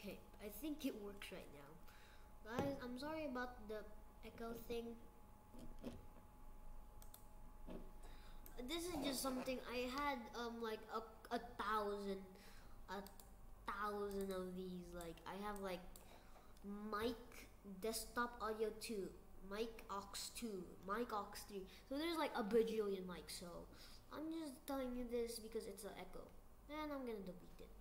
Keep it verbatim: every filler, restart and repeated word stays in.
Okay, I think it works right now. Guys, I'm sorry about the echo thing. This is just something I had um like a, a thousand a thousand of these. Like I have like mic desktop audio two, mic aux two, mic aux three. So there's like a bajillion mics. So I'm just telling you this because it's an echo, and I'm gonna delete it.